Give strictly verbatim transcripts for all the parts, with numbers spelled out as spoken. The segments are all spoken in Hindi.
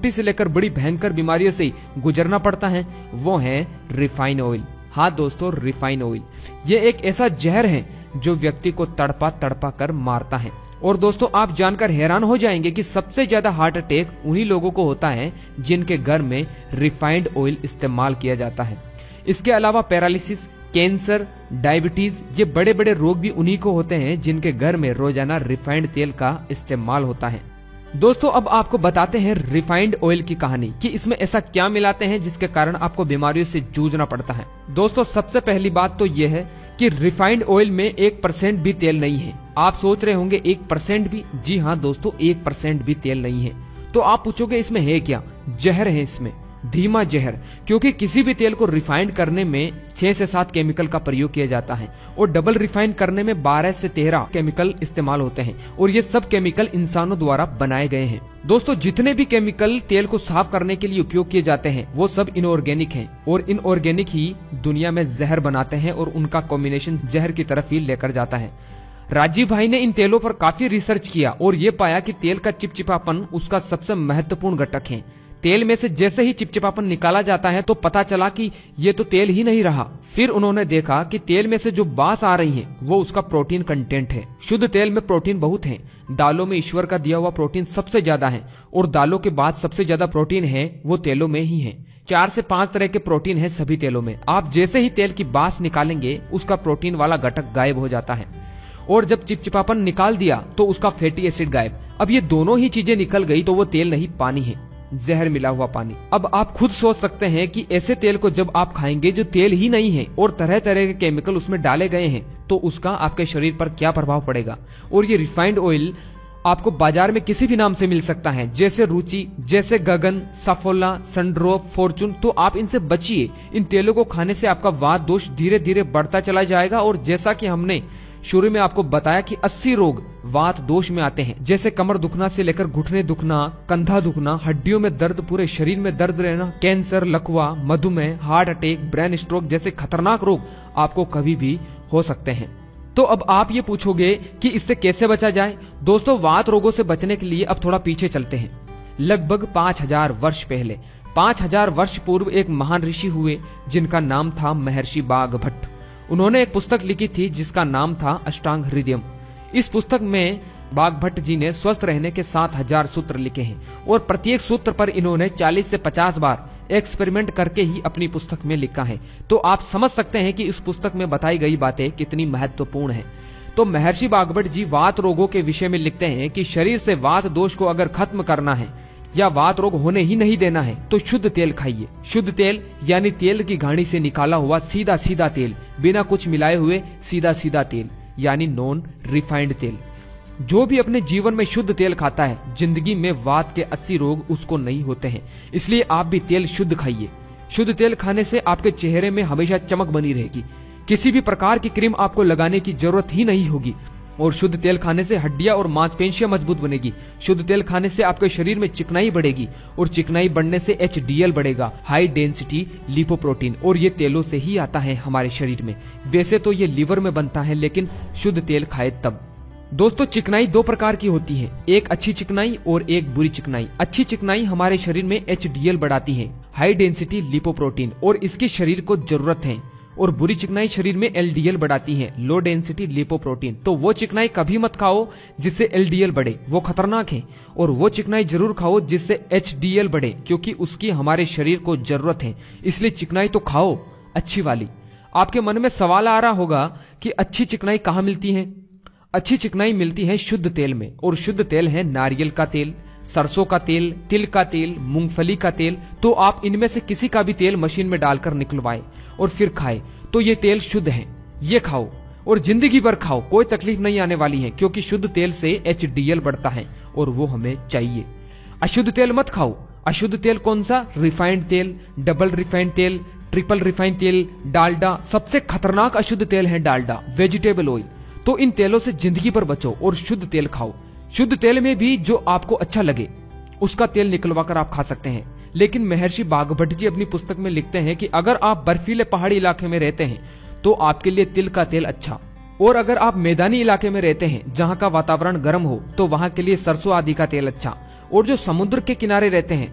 छोटी से लेकर बड़ी भयंकर बीमारियों से गुजरना पड़ता है, वो है रिफाइन ऑयल। हाँ दोस्तों, रिफाइन ऑयल ये एक ऐसा जहर है जो व्यक्ति को तड़पा तड़पा कर मारता है। और दोस्तों, आप जानकर हैरान हो जाएंगे कि सबसे ज्यादा हार्ट अटैक उन्हीं लोगों को होता है जिनके घर में रिफाइंड ऑयल इस्तेमाल किया जाता है। इसके अलावा पैरालिसिस, कैंसर, डायबिटीज, ये बड़े बड़े रोग भी उन्हीं को होते हैं जिनके घर में रोजाना रिफाइंड तेल का इस्तेमाल होता है। दोस्तों, अब आपको बताते हैं रिफाइंड ऑयल की कहानी कि इसमें ऐसा क्या मिलाते हैं जिसके कारण आपको बीमारियों से जूझना पड़ता है। दोस्तों, सबसे पहली बात तो यह है कि रिफाइंड ऑयल में एक परसेंट भी तेल नहीं है। आप सोच रहे होंगे एक परसेंट भी? जी हाँ दोस्तों, एक परसेंट भी तेल नहीं है। तो आप पूछोगे इसमें है क्या? जहर है इसमें, धीमा जहर। क्योंकि किसी भी तेल को रिफाइंड करने में छह से सात केमिकल का प्रयोग किया जाता है और डबल रिफाइन करने में बारह से तेरह केमिकल इस्तेमाल होते हैं और ये सब केमिकल इंसानों द्वारा बनाए गए हैं। दोस्तों, जितने भी केमिकल तेल को साफ करने के लिए उपयोग किए जाते हैं वो सब इनऑर्गेनिक हैं और इनऑर्गेनिक ही दुनिया में जहर बनाते हैं और उनका कॉम्बिनेशन जहर की तरफ ही लेकर जाता है। राजीव भाई ने इन तेलों पर काफी रिसर्च किया और ये पाया कि तेल का चिपचिपापन उसका सबसे महत्वपूर्ण घटक है। तेल में से जैसे ही चिपचिपापन निकाला जाता है तो पता चला कि ये तो तेल ही नहीं रहा। फिर उन्होंने देखा कि तेल में से जो बास आ रही है वो उसका प्रोटीन कंटेंट है। शुद्ध तेल में प्रोटीन बहुत है। दालों में ईश्वर का दिया हुआ प्रोटीन सबसे ज्यादा है और दालों के बाद सबसे ज्यादा प्रोटीन है वो तेलों में ही है। चार से पांच तरह के प्रोटीन है सभी तेलों में। आप जैसे ही तेल की बास निकालेंगे उसका प्रोटीन वाला घटक गायब हो जाता है और जब चिपचिपापन निकाल दिया तो उसका फैटी एसिड गायब। अब ये दोनों ही चीजें निकल गई तो वो तेल नहीं, पानी है, जहर मिला हुआ पानी। अब आप खुद सोच सकते हैं कि ऐसे तेल को जब आप खाएंगे जो तेल ही नहीं है और तरह तरह के केमिकल उसमें डाले गए हैं तो उसका आपके शरीर पर क्या प्रभाव पड़ेगा। और ये रिफाइंड ऑयल आपको बाजार में किसी भी नाम से मिल सकता है, जैसे रुचि, जैसे गगन, सफोला, सनड्रॉप, फॉर्चून। तो आप इनसे बचिए। इन तेलों को खाने से आपका वात दोष धीरे धीरे बढ़ता चला जाएगा और जैसा कि हमने शुरू में आपको बताया कि अस्सी रोग वात दोष में आते हैं, जैसे कमर दुखना से लेकर घुटने दुखना, कंधा दुखना, हड्डियों में दर्द, पूरे शरीर में दर्द रहना, कैंसर, लकवा, मधुमेह, हार्ट अटैक, ब्रेन स्ट्रोक जैसे खतरनाक रोग आपको कभी भी हो सकते हैं। तो अब आप ये पूछोगे कि इससे कैसे बचा जाए। दोस्तों, वात रोगों से बचने के लिए अब थोड़ा पीछे चलते हैं। लगभग पांच हजार वर्ष पहले, पांच हजार वर्ष पूर्व एक महान ऋषि हुए जिनका नाम था महर्षि बाघभट्ट। उन्होंने एक पुस्तक लिखी थी जिसका नाम था अष्टांग हृदयम। इस पुस्तक में बाघभट्ट जी ने स्वस्थ रहने के सात हजार सूत्र लिखे हैं और प्रत्येक सूत्र पर इन्होंने चालीस से पचास बार एक्सपेरिमेंट करके ही अपनी पुस्तक में लिखा है। तो आप समझ सकते हैं कि इस पुस्तक में बताई गई बातें कितनी महत्वपूर्ण हैं। तो महर्षि बाघभट्ट जी वात रोगों के विषय में लिखते हैं कि शरीर से वात दोष को अगर खत्म करना है या वात रोग होने ही नहीं देना है तो शुद्ध तेल खाइए। शुद्ध तेल यानी तेल की घानी से निकाला हुआ सीधा सीधा तेल, बिना कुछ मिलाए हुए सीधा सीधा तेल यानी नॉन रिफाइंड तेल। जो भी अपने जीवन में शुद्ध तेल खाता है, जिंदगी में वात के अस्सी रोग उसको नहीं होते हैं। इसलिए आप भी तेल शुद्ध खाइए। शुद्ध तेल खाने से आपके चेहरे में हमेशा चमक बनी रहेगी। किसी भी प्रकार की क्रीम आपको लगाने की जरूरत ही नहीं होगी और शुद्ध तेल खाने से हड्डियां और मांसपेशियां मजबूत बनेगी। शुद्ध तेल खाने से आपके शरीर में चिकनाई बढ़ेगी और चिकनाई बढ़ने से एच डी एल बढ़ेगा, हाई डेंसिटी लिपोप्रोटीन, और ये तेलों से ही आता है हमारे शरीर में। वैसे तो ये लीवर में बनता है लेकिन शुद्ध तेल खाए तब। दोस्तों, चिकनाई दो प्रकार की होती है, एक अच्छी चिकनाई और एक बुरी चिकनाई। अच्छी चिकनाई हमारे शरीर में एच डी एल बढ़ाती है, हाई डेंसिटी लिपोप्रोटीन, और इसकी शरीर को जरूरत है। और बुरी चिकनाई शरीर में एल डी एल बढ़ाती है, लो डेंसिटी लिपोप्रोटीन। तो वो चिकनाई कभी मत खाओ जिससे एल डी एल बढ़े, वो खतरनाक है। और वो चिकनाई जरूर खाओ जिससे एच डी एल बढ़े, क्योंकि उसकी हमारे शरीर को जरूरत है। इसलिए चिकनाई तो खाओ अच्छी वाली। आपके मन में सवाल आ रहा होगा कि अच्छी चिकनाई कहाँ मिलती है। अच्छी चिकनाई मिलती है शुद्ध तेल में, और शुद्ध तेल है नारियल का तेल, सरसों का तेल, तिल का तेल, मूंगफली का तेल। तो आप इनमें से किसी का भी तेल मशीन में डालकर निकलवाए और फिर खाए तो ये तेल शुद्ध है। ये खाओ और जिंदगी भर खाओ, कोई तकलीफ नहीं आने वाली है, क्योंकि शुद्ध तेल से एच डी एल बढ़ता है और वो हमें चाहिए। अशुद्ध तेल मत खाओ। अशुद्ध तेल कौन सा? रिफाइंड तेल, डबल रिफाइंड तेल, ट्रिपल रिफाइंड तेल, डालडा। सबसे खतरनाक अशुद्ध तेल है डालडा, वेजिटेबल ऑयल। तो इन तेलों से जिंदगी भर बचो और शुद्ध तेल खाओ। शुद्ध तेल में भी जो आपको अच्छा लगे उसका तेल निकलवा कर आप खा सकते हैं। लेकिन महर्षि बाघभट्ट जी अपनी पुस्तक में लिखते हैं कि अगर आप बर्फीले पहाड़ी इलाके में रहते हैं तो आपके लिए तिल का तेल अच्छा, और अगर आप मैदानी इलाके में रहते हैं जहाँ का वातावरण गर्म हो तो वहाँ के लिए सरसों आदि का तेल अच्छा, और जो समुद्र के किनारे रहते हैं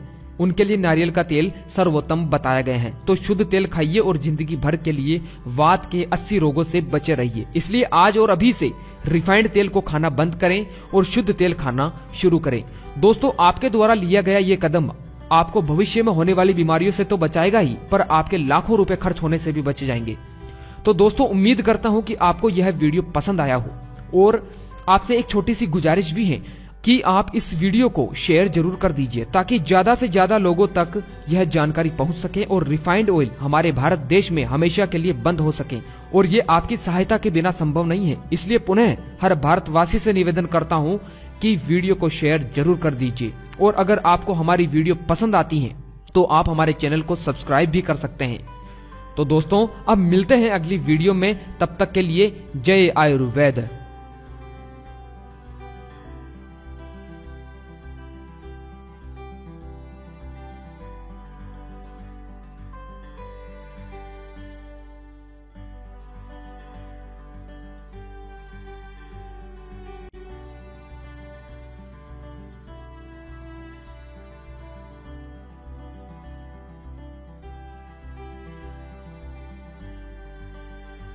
उनके लिए नारियल का तेल सर्वोत्तम बताया गया है। तो शुद्ध तेल खाइए और जिंदगी भर के लिए वात के अस्सी रोगों से बचे रहिए। इसलिए आज और अभी से रिफाइंड तेल को खाना बंद करें और शुद्ध तेल खाना शुरू करें। दोस्तों, आपके द्वारा लिया गया ये कदम आपको भविष्य में होने वाली बीमारियों से तो बचाएगा ही, पर आपके लाखों रुपए खर्च होने से भी बच जाएंगे। तो दोस्तों, उम्मीद करता हूं कि आपको यह वीडियो पसंद आया हो और आपसे एक छोटी सी गुजारिश भी है कि आप इस वीडियो को शेयर जरूर कर दीजिए ताकि ज्यादा से ज्यादा लोगों तक यह जानकारी पहुंच सके और रिफाइंड ऑयल हमारे भारत देश में हमेशा के लिए बंद हो सके। और ये आपकी सहायता के बिना संभव नहीं है। इसलिए पुनः हर भारतवासी से निवेदन करता हूं कि वीडियो को शेयर जरूर कर दीजिए। और अगर आपको हमारी वीडियो पसंद आती है तो आप हमारे चैनल को सब्सक्राइब भी कर सकते हैं। तो दोस्तों, अब मिलते हैं अगली वीडियो में। तब तक के लिए जय आयुर्वेद।